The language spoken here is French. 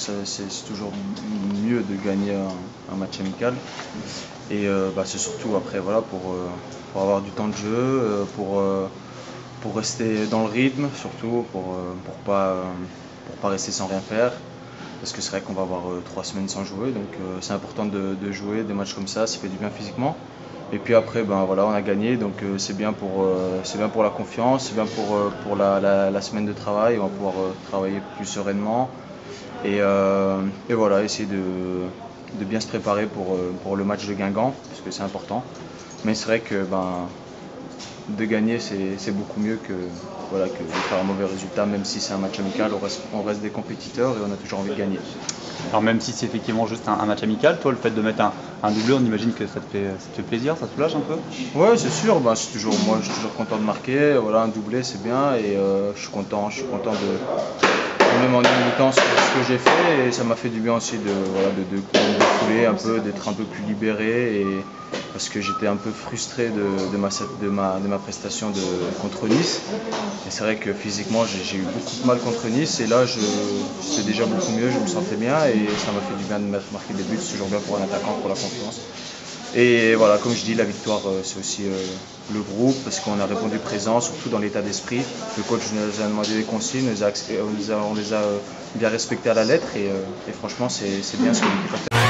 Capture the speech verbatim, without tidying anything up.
c'est toujours mieux de gagner un, un match amical. Et euh, bah, c'est surtout après voilà, pour, euh, pour avoir du temps de jeu, euh, pour, euh, pour rester dans le rythme, surtout pour euh, pour pas, euh, pour pas rester sans rien faire. Parce que c'est vrai qu'on va avoir euh, trois semaines sans jouer, donc euh, c'est important de, de jouer des matchs comme ça, ça fait du bien physiquement. Et puis après, ben voilà, on a gagné, donc euh, c'est bien pour euh, c'est bien pour la confiance, c'est bien pour euh, pour la, la, la semaine de travail. On va pouvoir euh, travailler plus sereinement et, euh, et voilà, essayer de, de bien se préparer pour euh, pour le match de Guingamp, parce que c'est important. Mais c'est vrai que ben de gagner, c'est beaucoup mieux que, voilà, que de faire un mauvais résultat, même si c'est un match amical, on reste, on reste des compétiteurs et on a toujours envie de gagner. Alors même si c'est effectivement juste un, un match amical, toi le fait de mettre un, un doublé, on imagine que ça te, fait, ça te fait plaisir, ça te soulage un peu? Ouais, c'est sûr, ben, c'est toujours, moi je suis toujours content de marquer, voilà, un doublé c'est bien et euh, je suis content, je suis content de, même en mi-temps sur ce que j'ai fait et ça m'a fait du bien aussi de, voilà, de, de, de couler un peu, d'être un peu plus libéré et, parce que j'étais un peu frustré de, de, ma, de, ma, de ma prestation de, contre Nice. Et c'est vrai que physiquement j'ai eu beaucoup de mal contre Nice et là c'était déjà beaucoup mieux, je me sentais bien et ça m'a fait du bien de mettre marquer des buts, c'est toujours bien pour un attaquant, pour la confiance. Et voilà, comme je dis, la victoire c'est aussi euh, le groupe parce qu'on a répondu présent, surtout dans l'état d'esprit. Le coach nous a demandé des consignes, on les a, on les a, on les a euh, bien respectées à la lettre et, euh, et franchement c'est bien ce que l'équipe a fait.